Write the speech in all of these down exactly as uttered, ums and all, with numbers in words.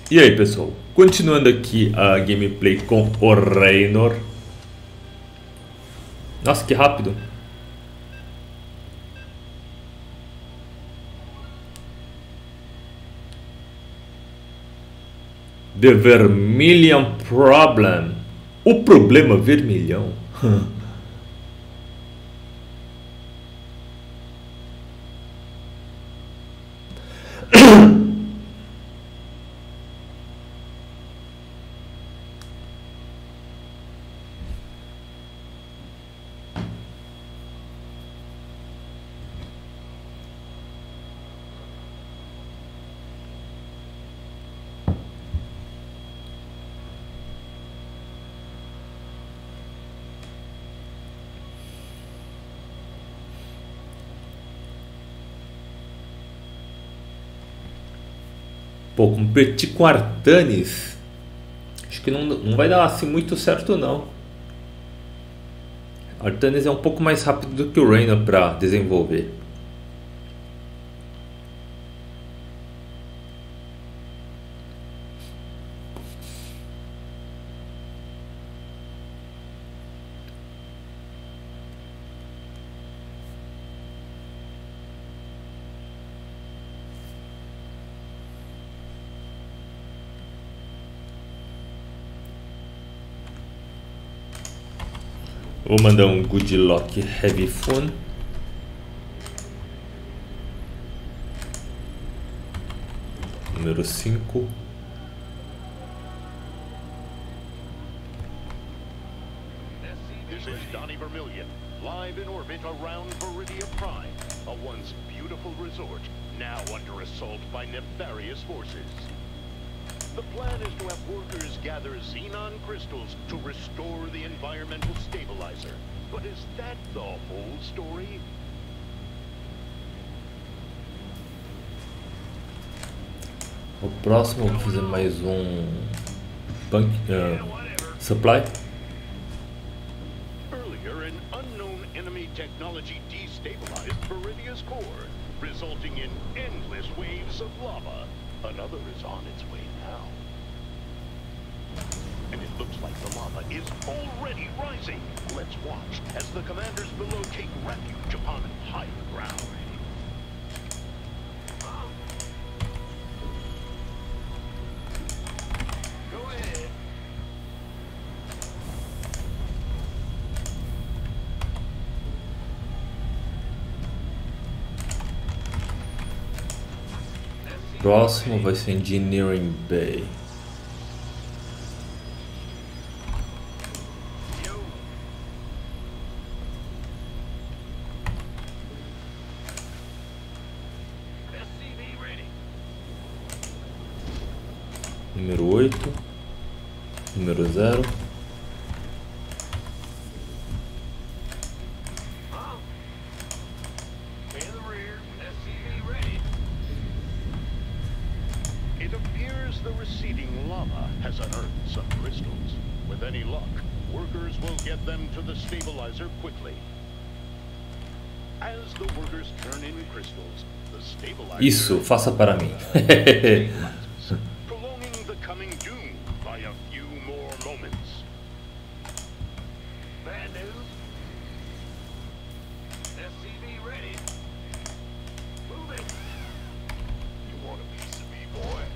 E aí pessoal, continuando aqui a gameplay com o Raynor. Nossa, que rápido! The Vermilion Problem. O problema vermelhão. Pô, competir com Artanis, acho que não, não vai dar assim muito certo não. Artanis é um pouco mais rápido do que o Raynor para desenvolver. Vou mandar um Good Luck Heavy Phone. Número cinco. This is Donnie Vermilion, live in orbit around Viridia Prime, a once beautiful resort, now under assault by nefarious forces. The plan is to have workers gather xenon crystals to restore the environmental stabilizer. But is that the whole story? O próximo eu vou fazer mais um punk, uh, supply. Earlier, an unknown enemy technology destabilized Viridia's core, resulting in endless waves of lava. Another is on its way now. And it looks like the lava is already rising. Let's watch as the commanders below take refuge upon higher ground. Go ahead. Próximo vai ser Engineering Bay. Número oito, número zero. It appears the receding lava has unearthed some crystals. With any luck, workers will get them to the stabilizer quickly. As the workers turn in crystals, the stabilizer Isso, faça para mim. prolonging the coming doom by a few more moments. Bad news. S C V ready. Move it. You want a piece of me, boy?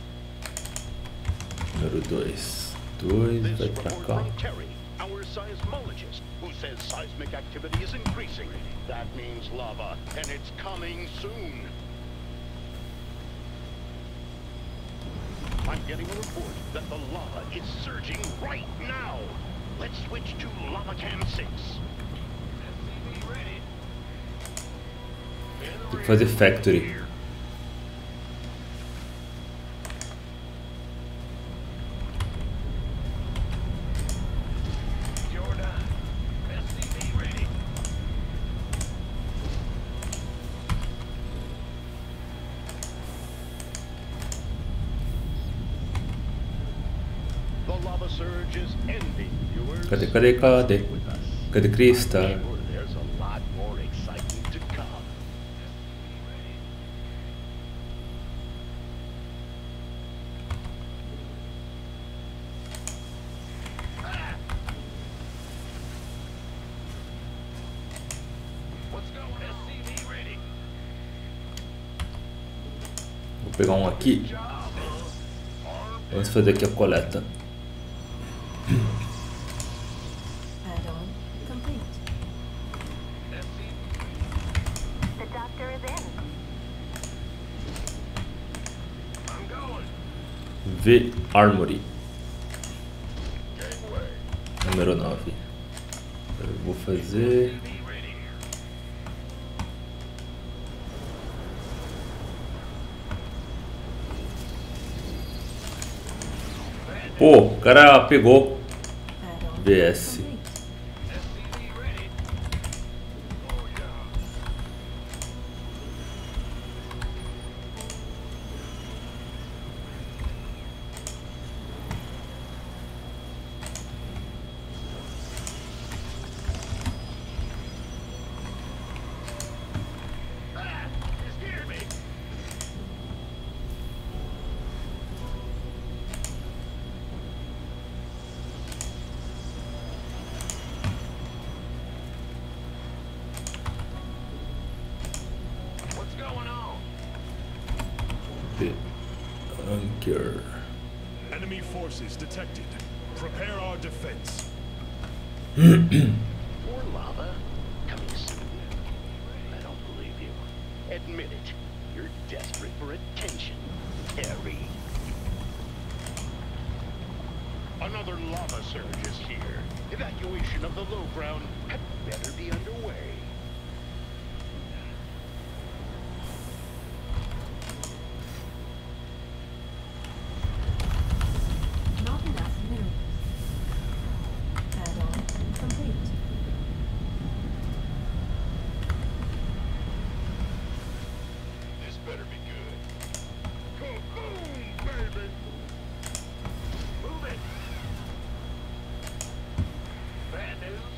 Número dois. dois vai This pra report cá. from Terry, our seismologist, who says seismic activity is increasing. That means lava, and it's coming soon. I'm getting a report that the lava is surging right now. Let's switch to Lava Cam six. Tem que fazer factory. The lava surge is ending, viewers. Cadê, cadê, cadê? Cadê Krista? Sure, there's a lot more excitement to come. Vou pegar um aqui. Vamos fazer aqui a coleta. Add-on complete. The doctor is in. I'm going. V Armory. Número nove. Eu vou fazer... Pô, o cara pegou. Add-on V S. complete. Ah, you scared me. What's going on? V Anchor. Enemy forces detected. Prepare our defense. More lava? Coming soon? I don't believe you. Admit it. You're desperate for attention, Harry. Another lava surge is here. Evacuation of the low ground had better be underway. Not enough minerals. Add-on complete. This better be good. Kaboom, baby! Move it! Bad news?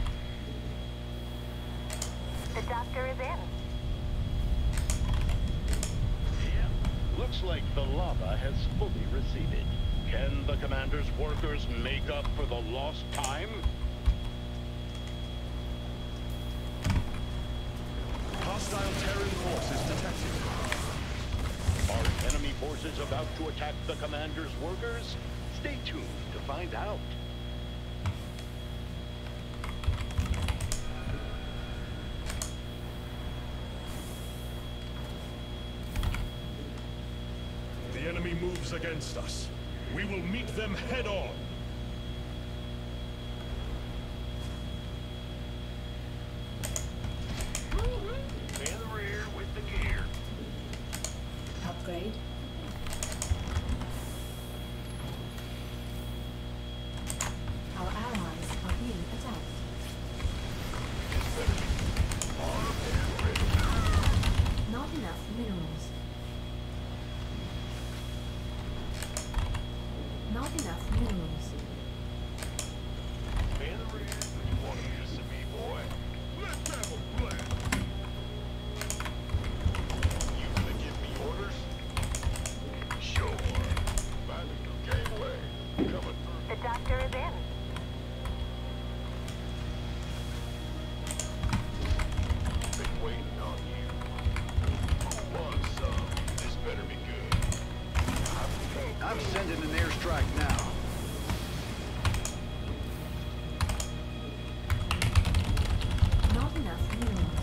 The doctor is in. Yeah. Looks like the lava has fully receded. Can the commander's workers make up for the lost time? Hostile Terran forces detected. Are enemy forces about to attack the commander's workers? Stay tuned to find out. The enemy moves against us. We will meet them head on. In the rear with the gear. Upgrade. Our allies are being attacked. Not enough minerals. Not enough minerals. In the rear. You want a piece of me, boy? Let's have a blast. You gonna give me orders? Sure. Find a new gateway. Coming through. The doctor is in. Been waiting on you. Who wants some? This better be good. I'm sending an airstrike now. Not enough minerals.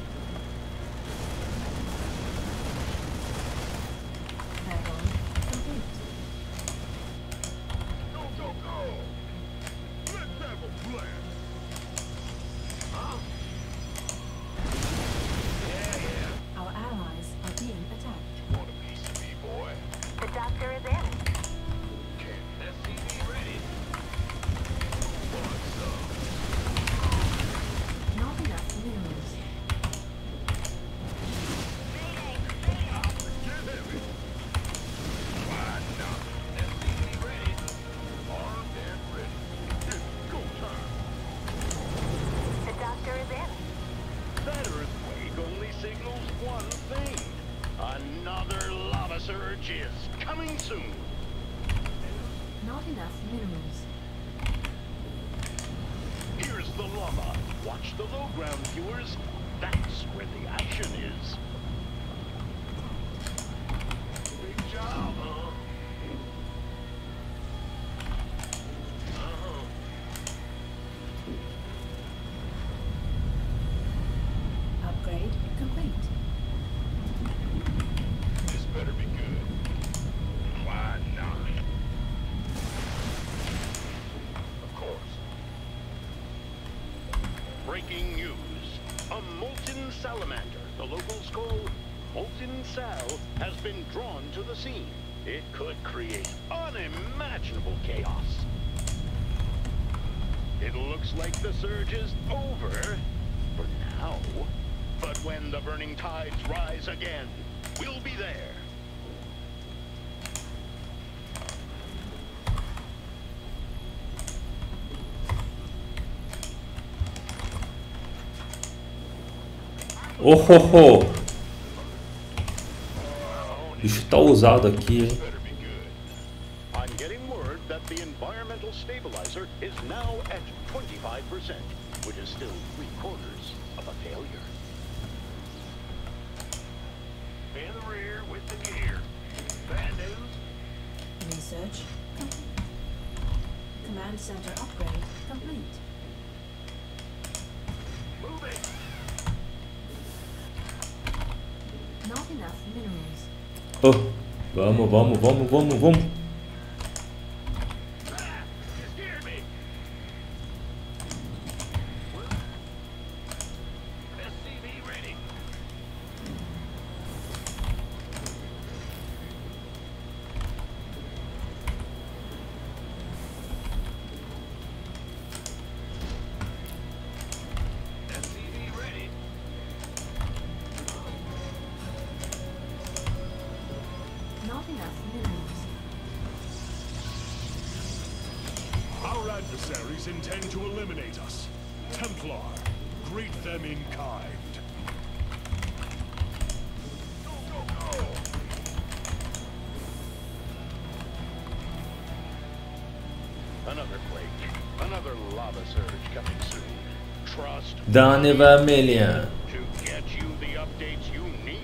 Add-on complete. Go, go, go! Let's have a blast! Huh? Yeah, yeah. Our allies are being attacked. Want a piece of me, boy? The doctor is in. Can S C V ready? Want some? Not enough minerals. Get heavy! Why not? S C V ready. Armed and ready. It's go time. The doctor is in. That earthquake only signals one thing. Another lava surge is coming soon. Not enough minerals. Here's the lava. Watch the low ground, viewers. That's where the action is. salamander, the locals call Molten Sal, has been drawn to the scene. It could create unimaginable chaos. It looks like the surge is over for now. But when the burning tides rise again, we'll be there. Oh, oh, oh. O bicho tá ousado aqui, hein? Better be good. I'm getting word that the environmental stabilizer is now at twenty-five percent, which is still three quarters of a failure. In the rear with the gear. Bad news? Research complete. Command center upgrade complete. Moving. Not enough minerals. Oh, vamos, vamos, vamos, vamos, vamos. Ah, you scared me. S C V ready. S C V ready. Not enough minerals. Our adversaries intend to eliminate us. Templar, greet them in kind. Go, go, go! Another quake. Another lava surge coming soon. Trust Dane vermelha. to get you the updates you need.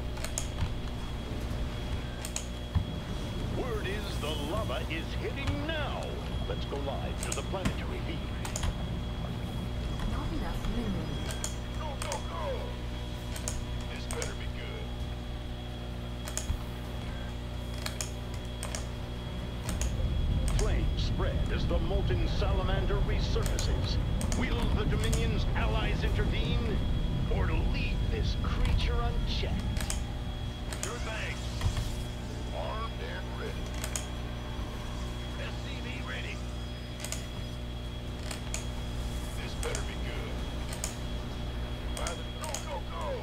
Word is the lava is hitting now. Let's go live to the planetary feed. Not enough minerals. Go, go, go! This better be good. Flames spread as the molten salamander resurfaces. Will the Dominion's allies intervene? Or leave this creature unchecked? Sure thing. Armed and ready. S C V ready. This better be good. By the go, go, go!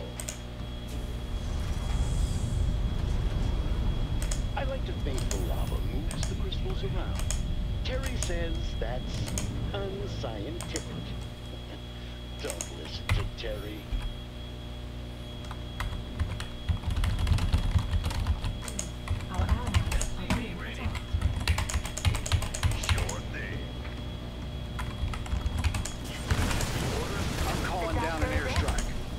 I like to think the lava moves the crystals around. Terry says that's unscientific. Don't listen to Terry. Our allies are being attacked. Sure thing. I'm calling down an airstrike.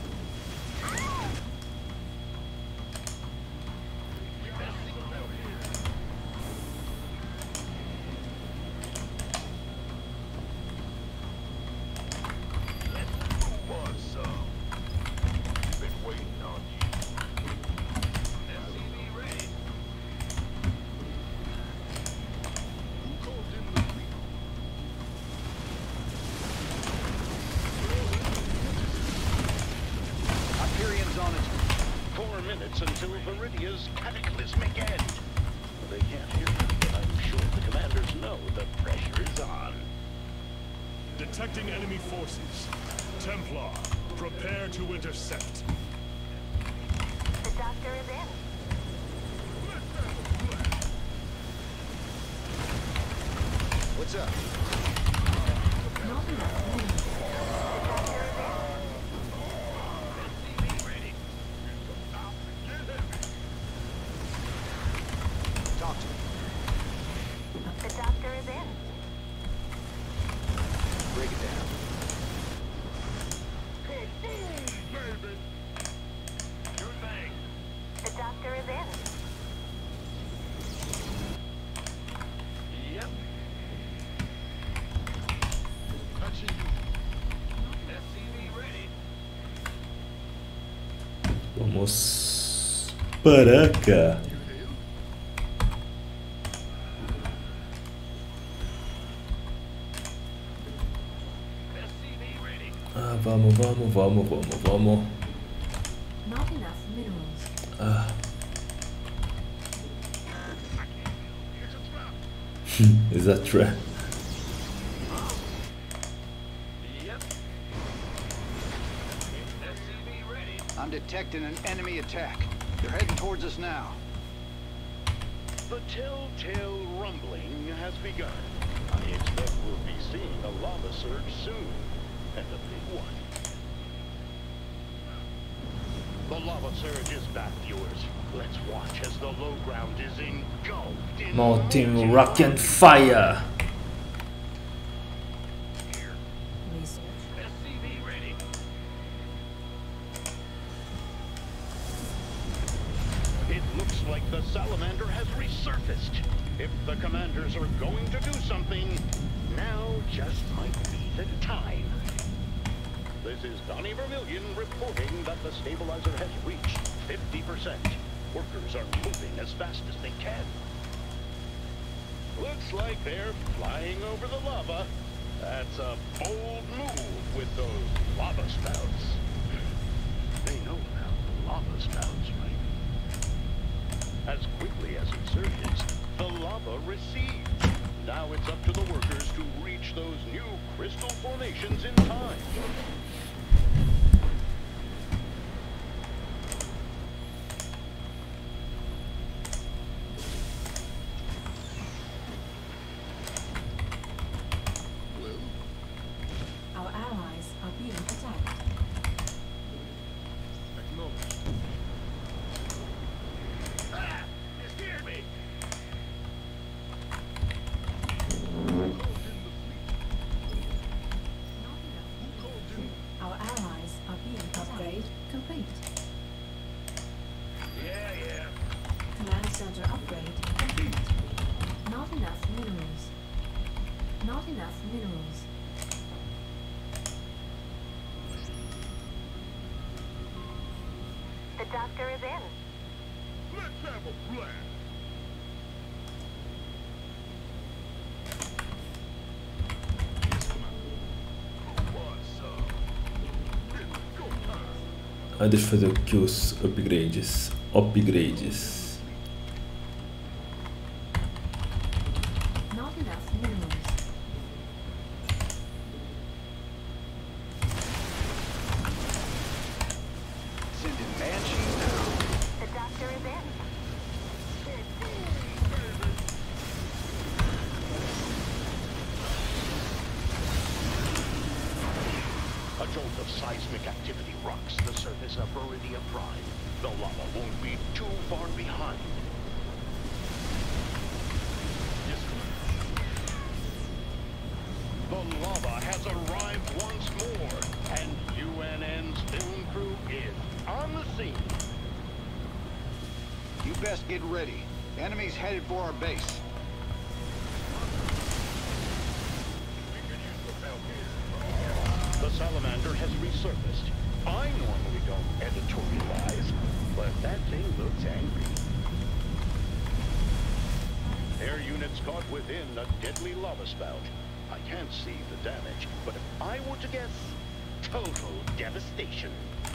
What's up? Been waiting on you. S C V ready. Who called in the lead? Hyperion's on its Four minutes until Viridia's cataclysmic end. They can't hear me, but I'm sure the commanders know the pressure is on. Detecting enemy forces. Templar, prepare to intercept. The doctor is in. What's up? Not enough minerals. Talk to me. The doctor is in. Break it down. Baby! Sure thing. The doctor is in. Yep. Touching you. S C V ready. Vamos para cá. S C V ready. Ah, vamos, vamos, vamos, vamos, vamos. Not enough minerals. Uh. Is that trap? I'm detecting an enemy attack. They're heading towards us now. The telltale rumbling has begun. I expect we'll be seeing a lava surge soon, and a big one. The lava surge is back, viewers. Let's watch as the low ground is engulfed in Molten rock and fire. Research. S C V ready. It looks like the salamander has resurfaced. If the commanders are going to do something, now just might be the time. This is Donnie Vermillion reporting that the stabilizer has reached fifty percent. Workers are moving as fast as they can. Looks like they're flying over the lava. That's a bold move with those lava spouts. They know about lava spouts, right? As quickly as it surges, the lava recedes. Now it's up to the workers to reach those new crystal formations in time. Our allies are being attacked. Ah! You scared me! Our allies are being upgrade complete. Yeah, yeah. Command center upgrade complete. Not enough minerals. Not enough minerals. The doctor is in. Let's have a blast. Yes, Commander. What's up? Go time. Ah, deixa eu fazer aqui os upgrades. Upgrades. Not enough minerals. Sending Banshees now. The doctor is in. A jolt of seismic activity rocks the surface of Viridia Prime. The lava won't be too far behind. Yes, the lava has arrived once more, and U N N's film crew is on the scene. You best get ready. Enemy's headed for our base. The salamander has resurfaced. I normally don't editorialize, but that thing looks angry. Air units caught within a deadly lava spout. I can't see the damage, but if I were to guess, total devastation.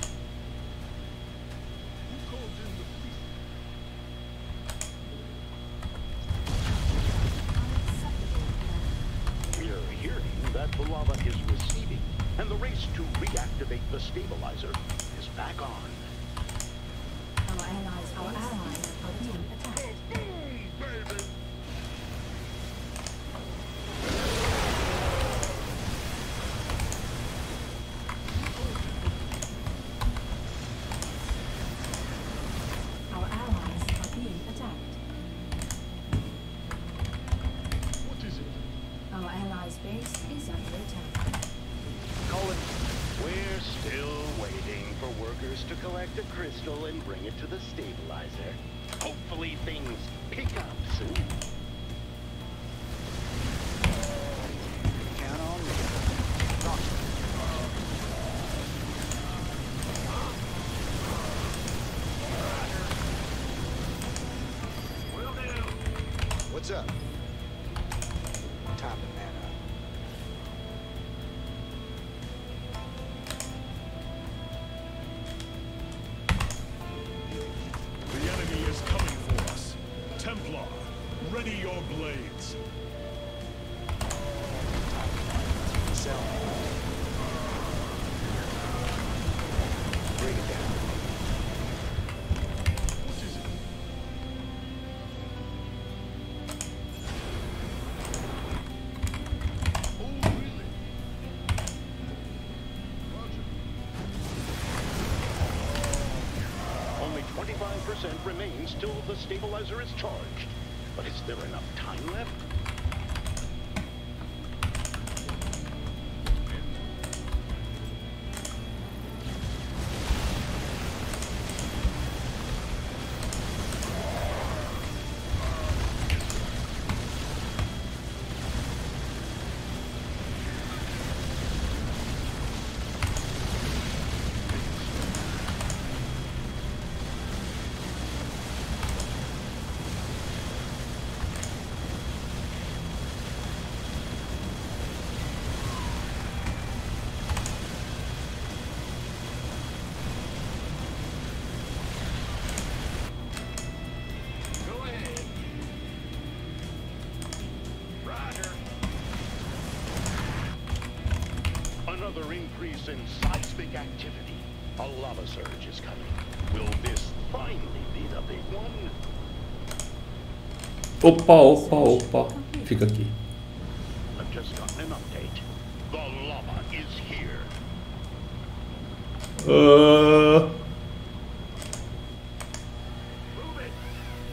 We're hearing that the lava is receding, and the race to reactivate the stabilizer is back on. Our allies, our allies are being attacked. Our allies are being attacked. What is it? Our allies' base is under attack. Call it. We're still waiting for workers to collect a crystal and bring it to the stabilizer. Hopefully things pick up soon. Count on me. Rock. What's up? Time to man up. enemy is coming for us. Templar, ready your blades. Cell. Bring it down. What is it? Oh, really? Roger. Only twenty-five percent remains till the stabilizer is charged. But is there enough time left? Another increase in seismic activity. A lava surge is coming. Will this finally be the big one? Opa, opa, opa. Fica aqui. I've just gotten an update. The lava is here. Uh... Move it.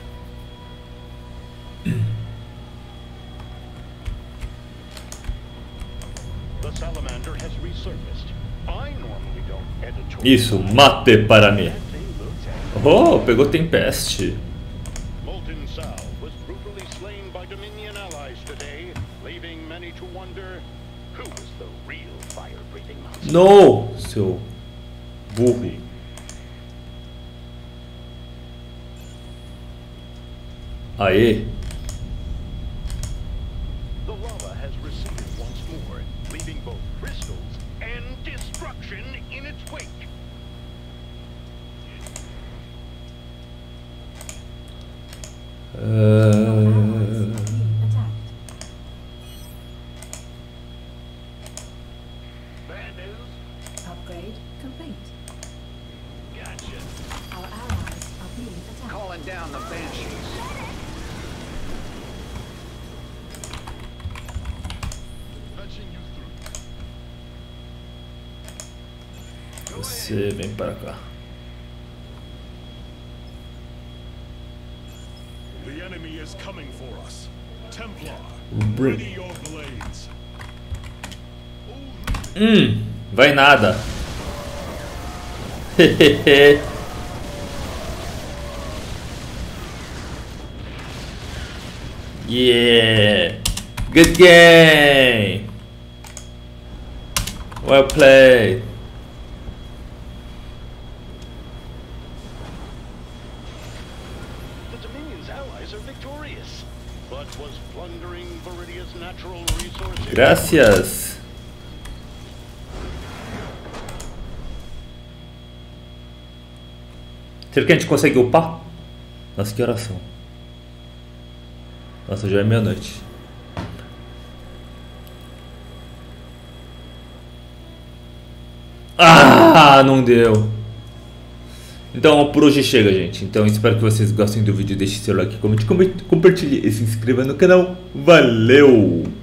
The salamander has resurfaced. I normally don't editorialize. Isso, mate para mim. That thing looks at- Oh, pegou Tempest. Molten Sal was brutally slain by Dominion allies today, leaving many to wonder who was the real fire-breathing monster. No, seu burro. Aê. The lava has receded once more, leaving both crystals and destruction in its wake. Uh... Attacked. Bad news? Upgrade complete. Gotcha. Our allies are being attacked. Calling down the Banshees. Fetching you through. Você vem para cá. The enemy is coming for us. Templar, Bring. ready your blades. Hum, vai nada. Hehehe. Yeah. Good game. Well played. The Dominion's allies are victorious, but was plundering Viridia's natural resources. Gracias. Será que a gente consegue upar? Nossa, que oração. Nossa, já é meia-noite. Ah, não deu. Então por hoje chega, gente. Então espero que vocês gostem do vídeo. Deixe seu like, comente, compartilhe e se inscreva no canal. Valeu!